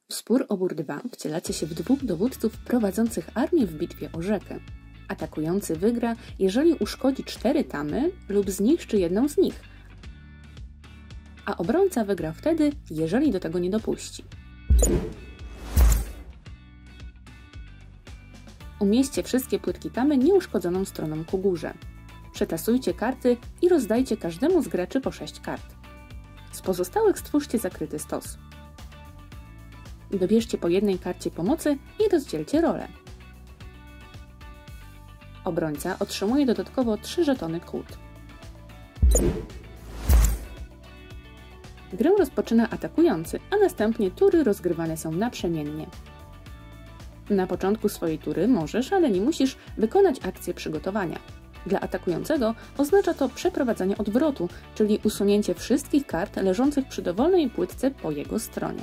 Spór o Bór 2 wcielacie się w dwóch dowódców prowadzących armię w bitwie o rzekę. Atakujący wygra, jeżeli uszkodzi 4 tamy lub zniszczy jedną z nich, a obrońca wygra wtedy, jeżeli do tego nie dopuści. Umieśćcie wszystkie płytki tamy nieuszkodzoną stroną ku górze. Przetasujcie karty i rozdajcie każdemu z graczy po 6 kart. Z pozostałych stwórzcie zakryty stos. Dobierzcie po jednej karcie pomocy i rozdzielcie role. Obrońca otrzymuje dodatkowo 3 żetony kłód. Grę rozpoczyna atakujący, a następnie tury rozgrywane są naprzemiennie. Na początku swojej tury możesz, ale nie musisz, wykonać akcję przygotowania. Dla atakującego oznacza to przeprowadzenie odwrotu, czyli usunięcie wszystkich kart leżących przy dowolnej płytce po jego stronie.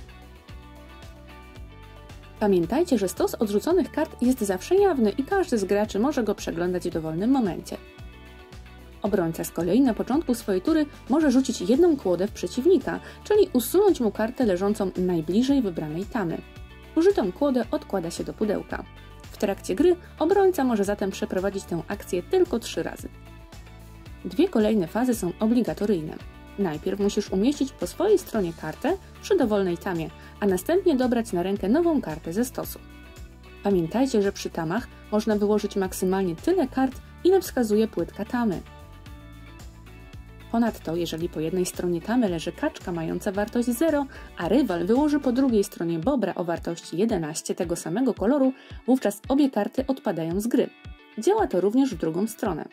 Pamiętajcie, że stos odrzuconych kart jest zawsze jawny i każdy z graczy może go przeglądać w dowolnym momencie. Obrońca z kolei na początku swojej tury może rzucić jedną kłodę w przeciwnika, czyli usunąć mu kartę leżącą najbliżej wybranej tamy. Użytą kłodę odkłada się do pudełka. W trakcie gry obrońca może zatem przeprowadzić tę akcję tylko 3 razy. 2 kolejne fazy są obligatoryjne. Najpierw musisz umieścić po swojej stronie kartę przy dowolnej tamie, a następnie dobrać na rękę nową kartę ze stosu. Pamiętajcie, że przy tamach można wyłożyć maksymalnie tyle kart, ile wskazuje płytka tamy. Ponadto, jeżeli po jednej stronie tamy leży kaczka mająca wartość 0, a rywal wyłoży po drugiej stronie bobra o wartości 11 tego samego koloru, wówczas obie karty odpadają z gry. Działa to również w drugą stronę.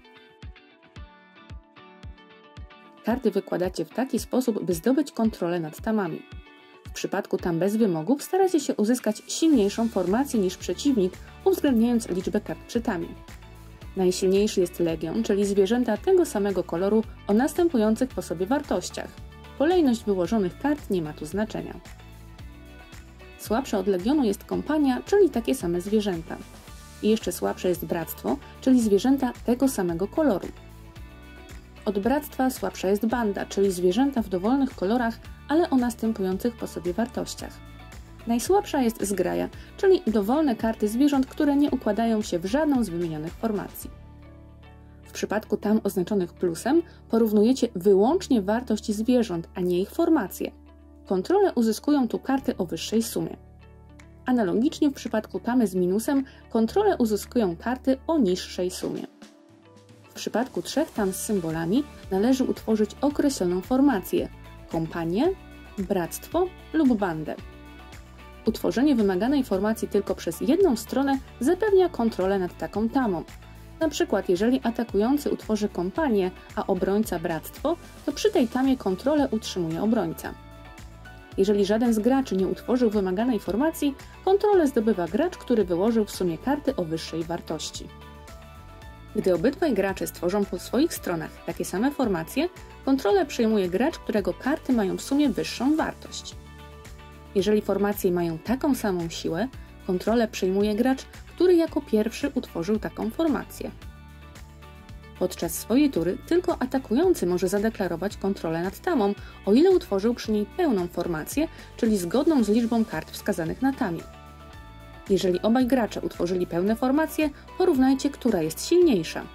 Karty wykładacie w taki sposób, by zdobyć kontrolę nad tamami. W przypadku tam bez wymogów staracie się uzyskać silniejszą formację niż przeciwnik, uwzględniając liczbę kart przy tamie. Najsilniejszy jest legion, czyli zwierzęta tego samego koloru o następujących po sobie wartościach. Kolejność wyłożonych kart nie ma tu znaczenia. Słabsza od legionu jest kompania, czyli takie same zwierzęta. I jeszcze słabsze jest bractwo, czyli zwierzęta tego samego koloru. Od bractwa słabsza jest banda, czyli zwierzęta w dowolnych kolorach, ale o następujących po sobie wartościach. Najsłabsza jest zgraja, czyli dowolne karty zwierząt, które nie układają się w żadną z wymienionych formacji. W przypadku tam oznaczonych plusem porównujecie wyłącznie wartość zwierząt, a nie ich formacje. Kontrolę uzyskują tu karty o wyższej sumie. Analogicznie w przypadku tamy z minusem kontrolę uzyskują karty o niższej sumie. W przypadku 3 tam z symbolami należy utworzyć określoną formację – kompanię, bractwo lub bandę. Utworzenie wymaganej formacji tylko przez jedną stronę zapewnia kontrolę nad taką tamą. Na przykład, jeżeli atakujący utworzy kompanię, a obrońca bractwo, to przy tej tamie kontrolę utrzymuje obrońca. Jeżeli żaden z graczy nie utworzył wymaganej formacji, kontrolę zdobywa gracz, który wyłożył w sumie karty o wyższej wartości. Gdy obydwaj gracze stworzą po swoich stronach takie same formacje, kontrolę przejmuje gracz, którego karty mają w sumie wyższą wartość. Jeżeli formacje mają taką samą siłę, kontrolę przejmuje gracz, który jako pierwszy utworzył taką formację. Podczas swojej tury tylko atakujący może zadeklarować kontrolę nad tamą, o ile utworzył przy niej pełną formację, czyli zgodną z liczbą kart wskazanych na tamie. Jeżeli obaj gracze utworzyli pełne formacje, porównajcie, która jest silniejsza.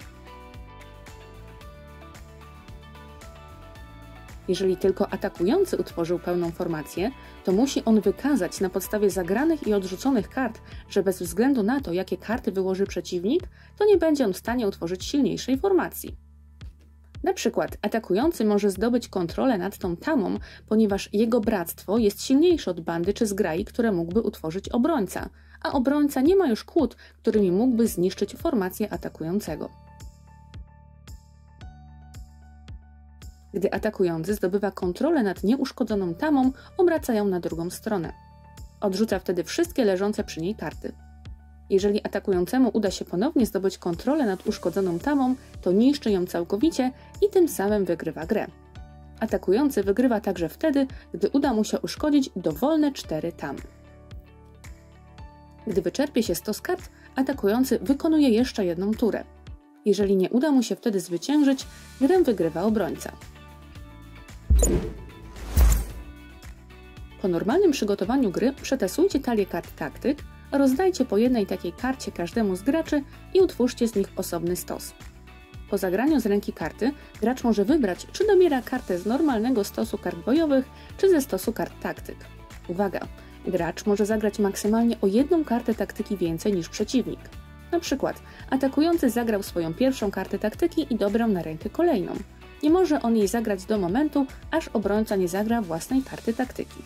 Jeżeli tylko atakujący utworzył pełną formację, to musi on wykazać na podstawie zagranych i odrzuconych kart, że bez względu na to, jakie karty wyłoży przeciwnik, to nie będzie on w stanie utworzyć silniejszej formacji. Na przykład atakujący może zdobyć kontrolę nad tą tamą, ponieważ jego bractwo jest silniejsze od bandy czy zgrai, które mógłby utworzyć obrońca, a obrońca nie ma już kłód, którymi mógłby zniszczyć formację atakującego. Gdy atakujący zdobywa kontrolę nad nieuszkodzoną tamą, obraca ją na drugą stronę. Odrzuca wtedy wszystkie leżące przy niej karty. Jeżeli atakującemu uda się ponownie zdobyć kontrolę nad uszkodzoną tamą, to niszczy ją całkowicie i tym samym wygrywa grę. Atakujący wygrywa także wtedy, gdy uda mu się uszkodzić dowolne 4 tamy. Gdy wyczerpie się stos kart, atakujący wykonuje jeszcze jedną turę. Jeżeli nie uda mu się wtedy zwyciężyć, grę wygrywa obrońca. Po normalnym przygotowaniu gry przetestujcie talię kart taktyk, rozdajcie po jednej takiej karcie każdemu z graczy i utwórzcie z nich osobny stos. Po zagraniu z ręki karty gracz może wybrać, czy dobiera kartę z normalnego stosu kart bojowych, czy ze stosu kart taktyk. Uwaga! Gracz może zagrać maksymalnie o jedną kartę taktyki więcej niż przeciwnik. Na przykład atakujący zagrał swoją pierwszą kartę taktyki i dobrał na rękę kolejną. Nie może on jej zagrać do momentu, aż obrońca nie zagra własnej karty taktyki.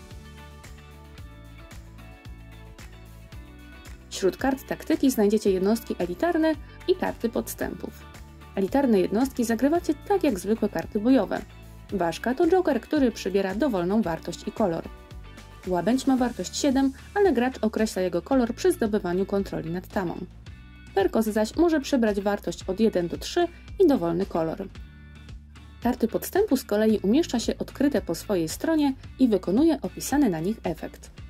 Wśród kart taktyki znajdziecie jednostki elitarne i karty podstępów. Elitarne jednostki zagrywacie tak jak zwykłe karty bojowe. Ważka to joker, który przybiera dowolną wartość i kolor. Łabędź ma wartość 7, ale gracz określa jego kolor przy zdobywaniu kontroli nad tamą. Perkos zaś może przybrać wartość od 1 do 3 i dowolny kolor. Karty podstępu z kolei umieszcza się odkryte po swojej stronie i wykonuje opisany na nich efekt.